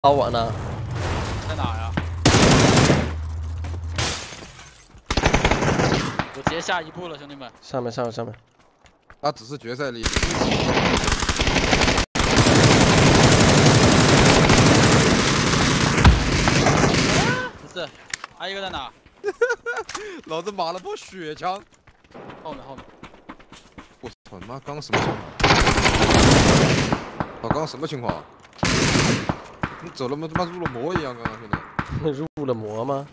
找我呢？ 在哪呀？我直接下一步了，兄弟们。 上面。 他只是决赛里。 不是，还有一个在哪？ 老子码了波血枪。 后面。 我操他妈！刚刚什么情况？刚刚什么情况？你走了吗？他妈入了魔一样，刚刚兄弟。 入了魔吗？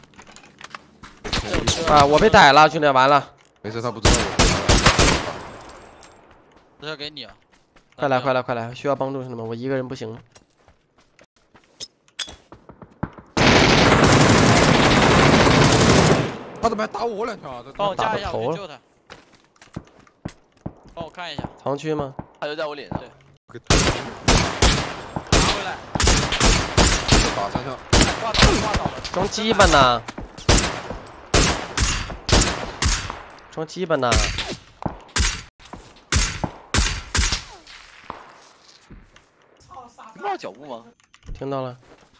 啊！我被逮了，兄弟，完了。 没事，他不知道我。 这要给你啊！ 快来！需要帮助，兄弟们，我一个人不行。 他怎么还打我2枪啊？ 帮我加一下，我去救他。帮我看一下。 藏区吗？ 他就在我脸上。 对。 拿回来。 打3枪。 挂倒了。 装基本呢？装基本呢？ 听到脚步吗？ 听到了。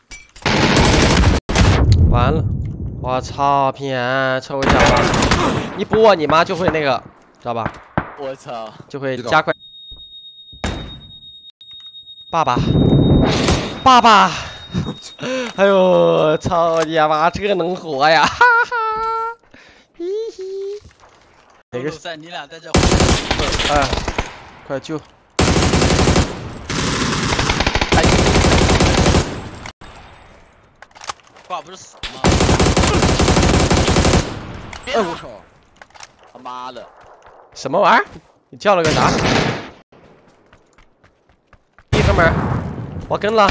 完了，我操！偏抽一下吧，一播你妈就会那个，知道吧？ 我操！ 就会加快。爸爸！哎呦，操你妈！这个能活呀！哈哈！嘿嘿。哪个赛？你俩在这。 哎，快救！ 挂不是死了吗？ 哎我操！ 他妈的！ 什么玩意儿？你叫了个啥？一哥们儿，我跟了。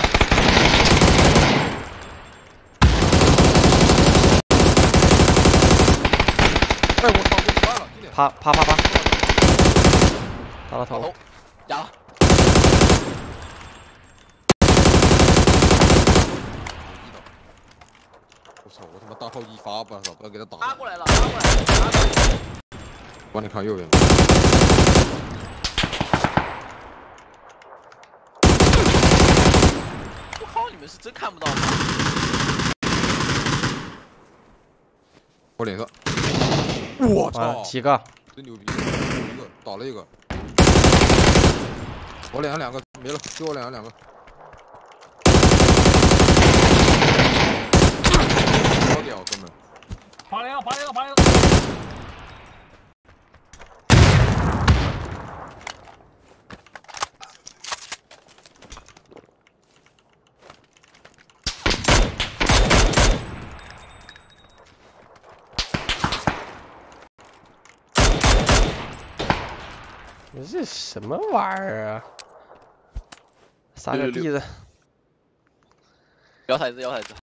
哎我操！我完了， 啪！打到头。 哑了。 我操！我他妈大炮一发，不要给他打。 拉过来了。 帮你看右边。 我靠！你们是真看不到吗？ 我脸上。我操！ 几个？ 真牛逼！一个倒了一个。我脸上2个没了，就我脸上2个。好屌，哥们！ 爬了！ 这什么玩意儿啊？撒个币子。 摇骰子。